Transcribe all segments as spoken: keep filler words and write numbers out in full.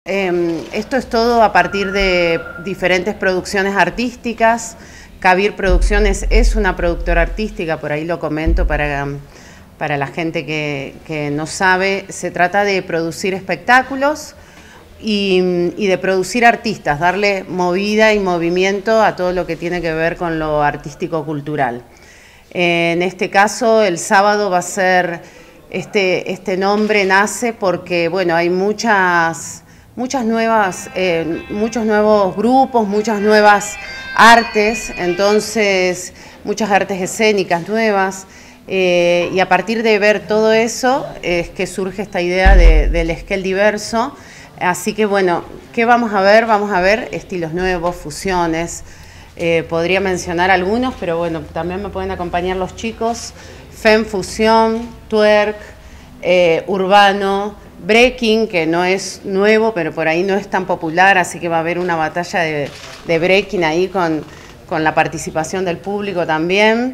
Eh, esto es todo a partir de diferentes producciones artísticas. Kabir Producciones es una productora artística, por ahí lo comento para, para la gente que, que no sabe. Se trata de producir espectáculos y, y de producir artistas, darle movida y movimiento a todo lo que tiene que ver con lo artístico-cultural. En este caso, el sábado va a ser, este, este nombre nace porque, bueno, hay muchas, muchas nuevas, eh, muchos nuevos grupos, muchas nuevas artes, entonces, muchas artes escénicas nuevas, eh, y a partir de ver todo eso es que surge esta idea de, del Esquel Diverso. Así que, bueno, ¿qué vamos a ver? Vamos a ver estilos nuevos, fusiones. Eh, podría mencionar algunos, pero bueno, también me pueden acompañar los chicos. Fem Fusión, Twerk, eh, Urbano, Breaking, que no es nuevo, pero por ahí no es tan popular, así que va a haber una batalla de, de Breaking ahí con, con la participación del público también.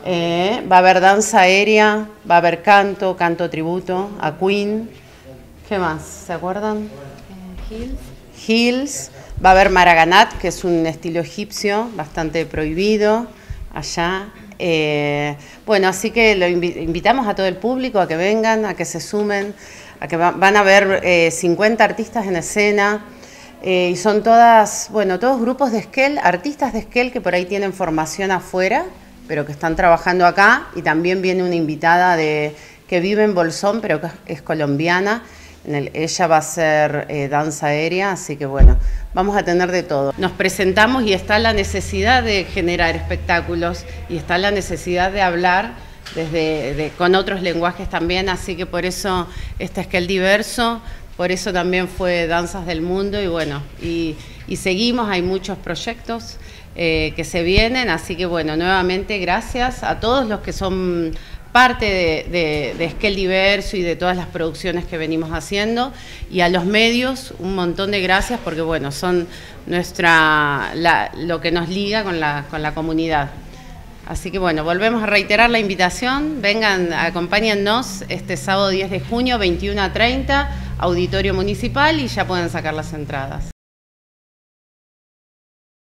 Eh, va a haber danza aérea, va a haber canto, canto tributo a Queen. ¿Qué más? ¿Se acuerdan? Eh, Hills. Hills. Va a haber Maraganat, que es un estilo egipcio bastante prohibido allá. Eh, bueno, así que lo invi invitamos a todo el público a que vengan, a que se sumen, a que va van a haber eh, cincuenta artistas en escena. Eh, y son todas, bueno, todos grupos de Esquel, artistas de Esquel que por ahí tienen formación afuera, pero que están trabajando acá. Y también viene una invitada de, que vive en Bolsón, pero que es, es colombiana. En el, ella va a hacer eh, danza aérea, así que bueno, vamos a tener de todo. Nos presentamos y está la necesidad de generar espectáculos y está la necesidad de hablar desde, de, con otros lenguajes también, así que por eso este Esquel Diverso, por eso también fue Danzas del Mundo y bueno, y, y seguimos, hay muchos proyectos eh, que se vienen, así que bueno, nuevamente gracias a todos los que son parte de, de, de Esquel Diverso y de todas las producciones que venimos haciendo, y a los medios un montón de gracias porque bueno, son nuestra la, lo que nos liga con la, con la comunidad. Así que bueno, volvemos a reiterar la invitación, vengan, acompáñennos este sábado diez de junio, veintiuno a treinta, Auditorio Municipal, y ya pueden sacar las entradas.